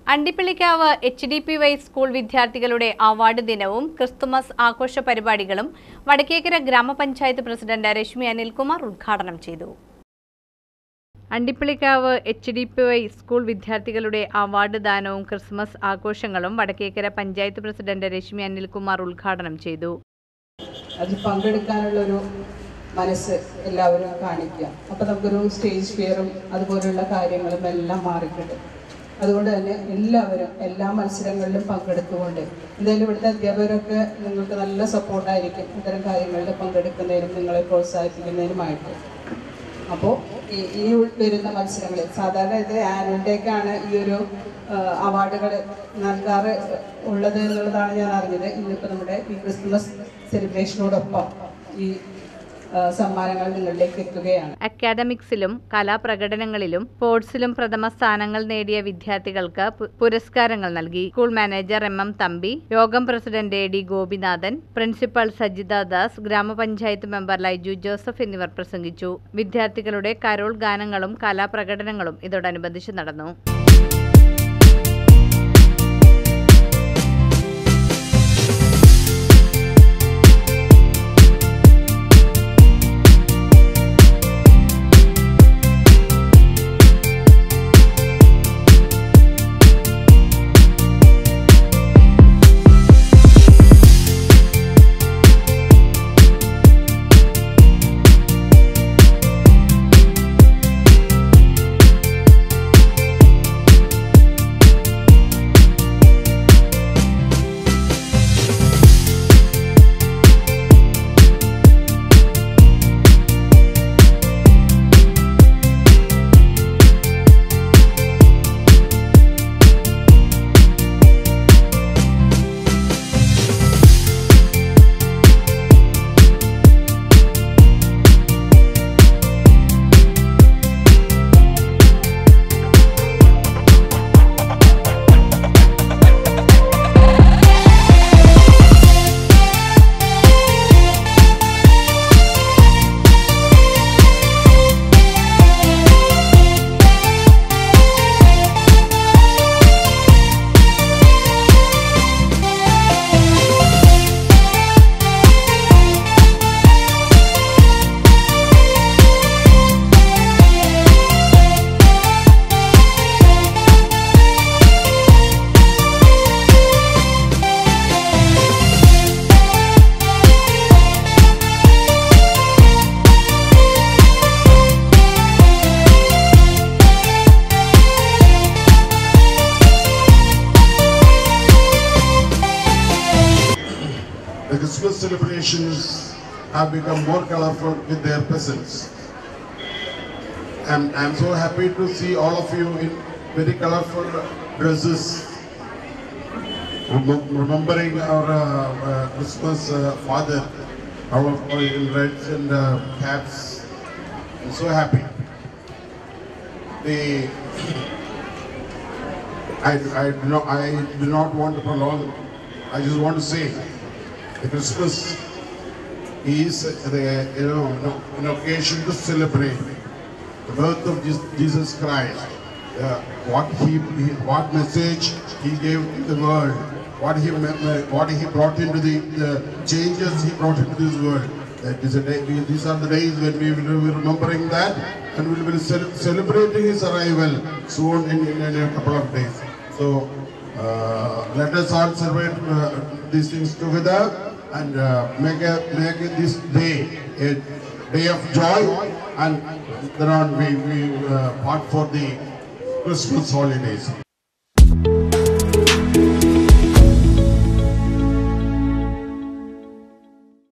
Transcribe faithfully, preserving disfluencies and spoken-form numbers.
അണ്ടിപ്പിളിക്കാവ് H D P Y school വിദ്യാർത്ഥികളുടെ award ദിനവും Christmas ആഘോഷ പരിപാടികളും വടക്കേക്കര ഗ്രാമപഞ്ചായത്ത് പ്രസിഡന്റ് രശ്മി അനിൽകുമാർ ഉദ്ഘാടനം ചെയ്തു. Andippilikkavu H D P Y school വിദ്യാർത്ഥികളുടെ അവാർഡ് ദാനവും ക്രിസ്മസ് ആഘോഷങ്ങളും വടക്കേക്കര പഞ്ചായത്ത് പ്രസിഡന്റ് രശ്മി അനിൽകുമാർ ഉദ്ഘാടനം ചെയ്തു. അതിൽ പങ്കെടുക്കാനുള്ളൊരു മനസ്സ് എല്ലാവരും കാണിക്കുക. അപ്പോൾ നമുക്കൊരു സ്റ്റേജ് ഫിയറും അതുപോലുള്ള കാര്യങ്ങളും എല്ലാം മാറിക്കിട്ടും. അതുകൊണ്ട് തന്നെ എല്ലാവരും എല്ലാ മത്സരങ്ങളിലും പങ്കെടുത്തുകൊണ്ട് എന്തായാലും ഇവിടുത്തെ അധ്യാപകരൊക്കെ നിങ്ങൾക്ക് നല്ല സപ്പോർട്ടായിരിക്കും ഇത്തരം കാര്യങ്ങളിൽ പങ്കെടുക്കുന്നതിനും നിങ്ങളെ പ്രോത്സാഹിപ്പിക്കുന്നതിനുമായിട്ട്. അപ്പോൾ ഈ ഈ വരുന്ന മത്സരങ്ങളിൽ സാധാരണ ഇത് ആനുവൽ ഡേക്കാണ് ഈ ഒരു അവാർഡുകൾ നൽകാറ് ഉള്ളത് എന്നുള്ളതാണ് ഞാൻ അറിഞ്ഞത്. ഇന്നിപ്പോൾ നമ്മുടെ ഈ ക്രിസ്മസ് സെലിബ്രേഷനോടൊപ്പം ഈ സമ്മാനങ്ങൾ നിങ്ങളിലേക്ക് എത്തുകയാണ്. അക്കാദമിക്സിലും കലാപ്രകടനങ്ങളിലും സ്പോർട്സിലും പ്രഥമ സ്ഥാനങ്ങൾ നേടിയ വിദ്യാർത്ഥികൾക്ക് പുരസ്കാരങ്ങൾ നൽകി. School manager M M Thampi, യോഗം president A D Gopinathan, principal Sajitha Das, ഗ്രാമപഞ്ചായത്ത് മെമ്പർ ലൈജു ജോസഫ് എന്നിവർ പ്രസംഗിച്ചു. വിദ്യാർത്ഥികളുടെ കരോൾ ഗാനങ്ങളും കലാപ്രകടനങ്ങളും ഇതോടനുബന്ധിച്ച് നടന്നു. The Christmas celebrations have become more colorful with their presence. I'm, I'm so happy to see all of you in very colorful dresses, remembering our uh, uh, Christmas uh, father, our in reds and uh, caps. I'm so happy. The I, I, do not, I do not want to prolong. I just want to say the Christmas is the, you know, an occasion to celebrate the birth of Jesus Christ. Uh, what he, what message he gave to the world, what he, what he brought into the, the changes he brought into this world. That is a day, we, these are the days when we will be remembering that, and we will be celebrating his arrival soon in, in, in a couple of days. So uh, let us all celebrate uh, these things together and uh, make, a, make this day a day of joy, and then on we, we uh, part for the Christmas holidays.